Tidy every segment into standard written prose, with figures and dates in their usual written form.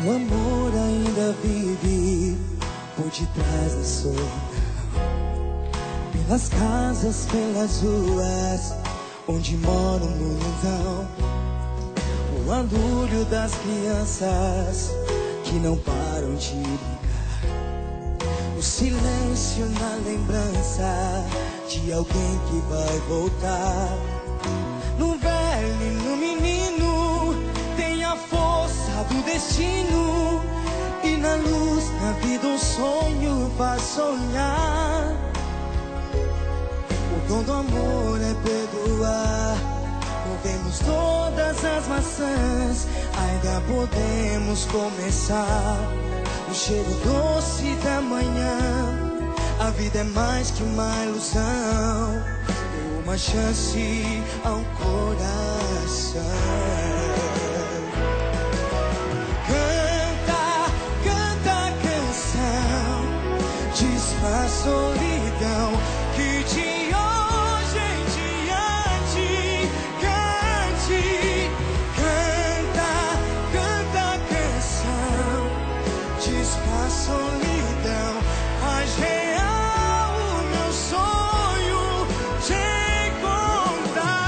O amor ainda vive por detrás da solidão, pelas casas, pelas ruas onde mora um multidão. O barulho das crianças que não param de brincar, o silêncio na lembrança de alguém que vai voltar. No velho e no menino tem a força do destino, e na luz da vida um sonho faz sonhar. O dom do amor é perdoar. Comemos todas as maçãs, ainda podemos começar. O cheiro doce da manhã, a vida é mais que uma ilusão. Dê uma chance ao coração. Canta, canta a canção, diz pra solidão que de hoje em diante cante. Canta, canta a canção, diz pra solidão faz real o meu sonho te encontrar.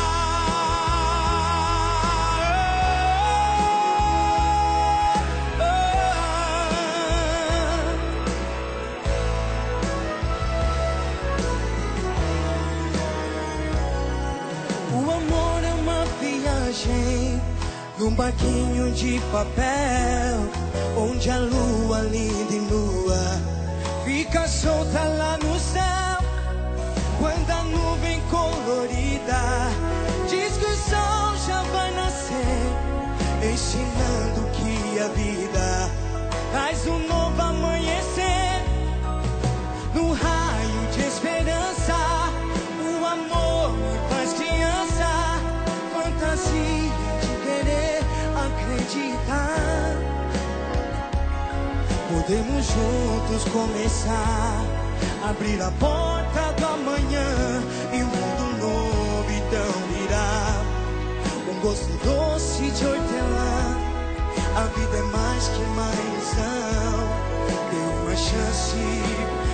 O amor é uma viagem num barquinho de papel, onde a lua linda e nua fica solta lá no céu. Quando a nuvem colorida diz que o sol já vai nascer, ensinando que a vida traz um novo amanhecer. No raio de esperança, o amor me faz criança, fantasia de querer acreditar. Podemos juntos começar, abrir a porta do amanhã, e um mundo novo então virá. Um gosto doce de hortelã, a vida é mais que uma ilusão. Dê uma chance